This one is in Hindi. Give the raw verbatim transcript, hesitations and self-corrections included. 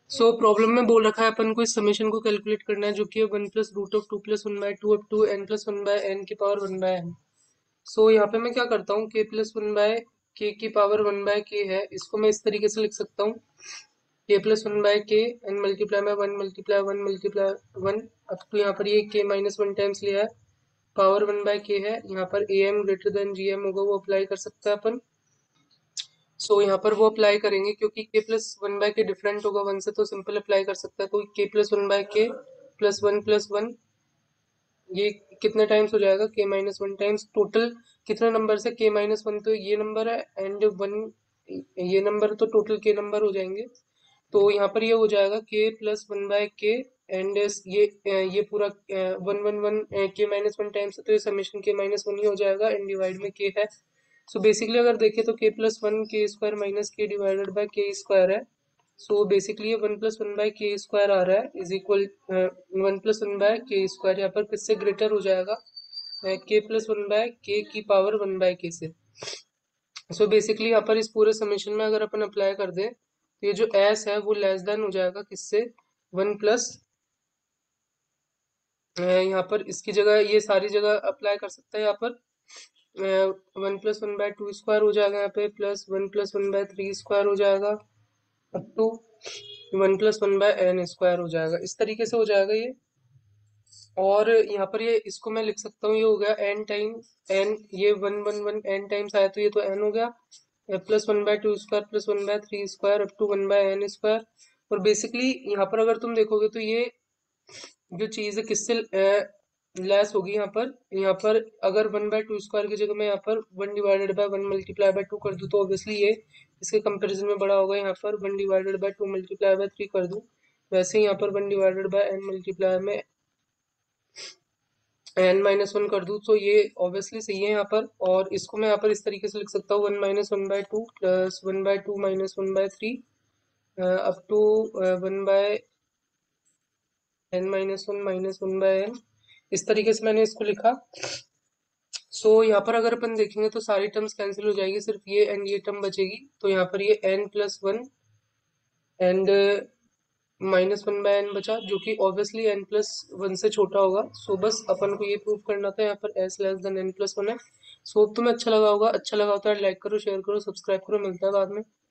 सो प्रॉब्लम में बोल रखा है अपन को इस समेशन को कैलकुलेट करना है, जो कि है one plus root of two plus one by two up to n plus one by n की power one by n. So यहाँ पे मैं क्या करता हूँ, के प्लस वन बाय के की पावर वन बाय के है, इसको मैं इस तरीके से लिख सकता हूँ, k plus one by k n multiply में one multiply one multiply one अब तो यहाँ पर ये के माइनस वन टाइम्स लिया है, पावर वन बाय के है, यहाँ पर A M greater than G M होगा वो अप्लाई कर सकते हैं अपन। सो यहाँ पर वो अप्लाई करेंगे क्योंकि k plus one by k different होगा वन से, तो सिंपल अप्लाई कर सकता है, तो k plus one by k plus one plus one, ये कितने टाइम्स हो जाएगा, k minus one times, total कितने नंबर से, के माइनस वन तो ये नंबर है एंड वन ये नंबर, तो टोटल के नंबर हो जाएंगे। तो यहाँ पर ये हो जाएगा k plus one by k and ये ये पूरा one one one k minus one times है, तो ये समेशन के माइनस वन ही हो जाएगा एंड डिवाइड में के है। सो बेसिकली अगर देखें तो k plus one k square minus k divided by k square है। सो बेसिकली ये one plus one by k square आ रहा है is equal one plus one by k square, यहाँ पर किससे ग्रेटर हो जाएगा, के प्लस वन बाय के की पावर वन बाय के से। सो बेसिकली यहाँ पर इस पूरे समेशन में अगर अपन अप्लाई कर दें तो ये जो एस है वो लेस देन हो जाएगा किससे, वन प्लस, यहाँ पर इसकी जगह ये सारी जगह अप्लाई कर सकते हैं, यहाँ पर one plus one by two square हो जाएगा, यहाँ पे plus one plus one by three square हो जाएगा up to one plus one by n square हो जाएगा, इस तरीके से हो जाएगा ये। और यहाँ पर ये इसको मैं लिख सकता हूँ, ये हो गया एन टाइम एन, ये one one one n times आया तो ये तो एन हो गया, plus one by two square plus one by three square up to one by n square. और बेसिकली यहाँ पर अगर तुम देखोगे तो ये जो चीज़ है किससे लेस होगी, यहाँ पर यहाँ पर अगर वन बाय टू स्क्वायर की जगह मैं यहाँ पर one divided by one multiply by two कर दूँ तो ऑब्वियसली ये इसके कंपैरिजन में बड़ा होगा, यहाँ पर one divided by two multiply by three कर दूँ, वैसे ही यहाँ पर one divided by n multiply में एन माइनस वन कर दूँ तो ये ऑब्वियसली सही है यहाँ पर। और इसको मैं यहाँ पर इस तरीके से लिख सकता हूँ, one minus one by two plus one by two minus one by three up to one by n minus one minus one by n, इस तरीके से मैंने इसको लिखा। सो so, यहाँ पर अगर अपन देखेंगे तो सारी टर्म्स कैंसिल हो जाएगी, सिर्फ ये एंड ये टर्म बचेगी, तो यहाँ पर ये n plus one and minus one by n बचा, जो कि ऑब्वियसली एन प्लस वन से छोटा होगा। सो so, बस अपन को ये प्रूव करना था, यहाँ पर s less than n plus one है। सो so, तुम्हें अच्छा लगा होगा, अच्छा लगा होता है लाइक करो शेयर करो सब्सक्राइब करो, मिलता है बाद में।